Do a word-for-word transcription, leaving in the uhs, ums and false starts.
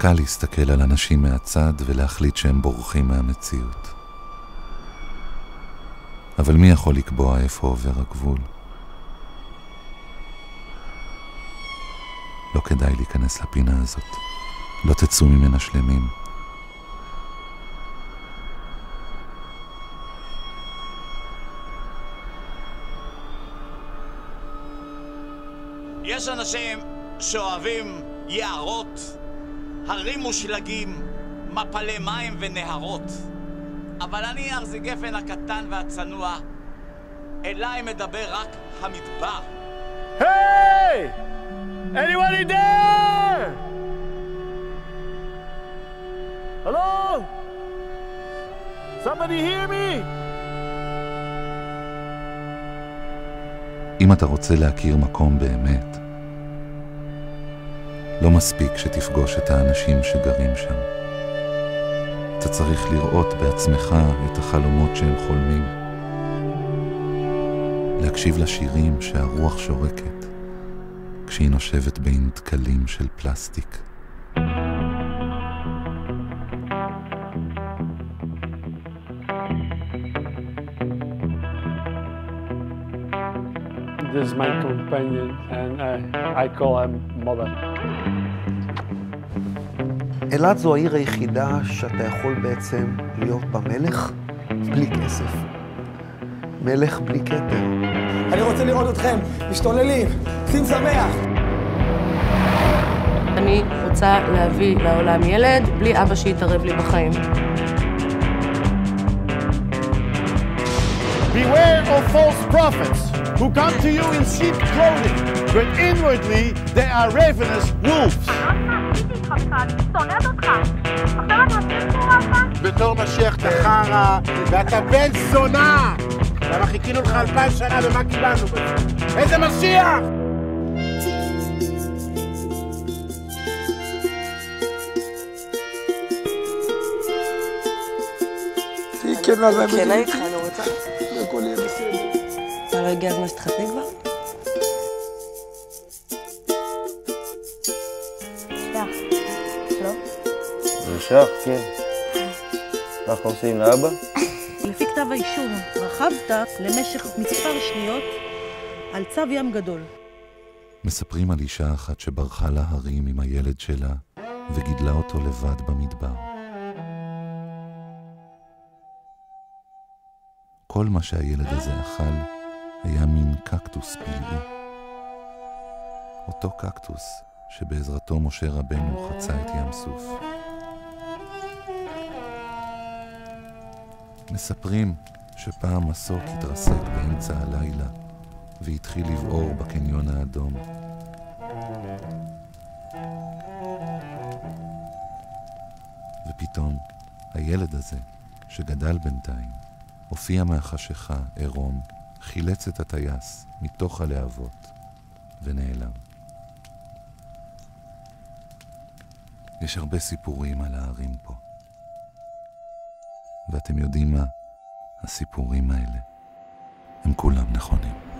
קל להסתכל על אנשים מהצד ולהחליט שהם בורחים מהמציאות. אבל מי יכול לקבוע איפה עובר הגבול? לא כדאי להיכנס לפינה הזאת. לא תצאו ממנה שלמים. יש אנשים שאוהבים יערות, הרים מושלגים, מפלי מים ונהרות. אבל אני ארזי גפן הקטן והצנוע, אליי מדבר רק המדבר. Hey! Anybody there? Hello? Somebody hear me? אם אתה רוצה להכיר מקום באמת, לא מספיק שתפגוש את האנשים שגרים שם. אתה צריך לראות בעצמך את החלומות שהם חולמים. להקשיב לשירים שהרוח שורקת, כשהיא נושבת בין דקלים של פלסטיק. This is my companion and I, I call him mother. אילת זו העיר היחידה שאתה יכול בעצם להיות במלך בלי כסף. מלך בלי כתר. אני רוצה לראות אתכם משתוללים, עושים שמח. אני רוצה להביא לעולם ילד בלי אבא שיתערב לי בחיים. Beware of false prophets who come to you in sheep clothing, but inwardly they are ravenous wolves. בתור משיח אתה חרא, ואתה בן זונה! למה חיכינו לך אלפיים שנה ומה קיבלנו בזה? איזה משיח! כן, אני איתך, אני רוצה. הכל יהיה בסדר. אתה לא הגיע הזמן שתחתני כבר? שח, לא? שח, כן. אנחנו עושים לאבא? לפי כתב האישום, רכבת למשך מספר שניות על צו ים גדול. מספרים על אישה אחת שברחה להרים עם הילד שלה וגידלה אותו לבד במדבר. כל מה שהילד הזה אכל היה מין קקטוס פלאי. אותו קקטוס שבעזרתו משה רבנו חצה את ים סוף. מספרים שפעם מסוק התרסק באמצע הלילה והתחיל לבעור בקניון האדום. ופתאום הילד הזה שגדל בינתיים הופיע מהחשיכה עירום, חילץ את הטייס מתוך הלהבות ונעלם. יש הרבה סיפורים על הערים פה. ואתם יודעים מה? הסיפורים האלה הם כולם נכונים.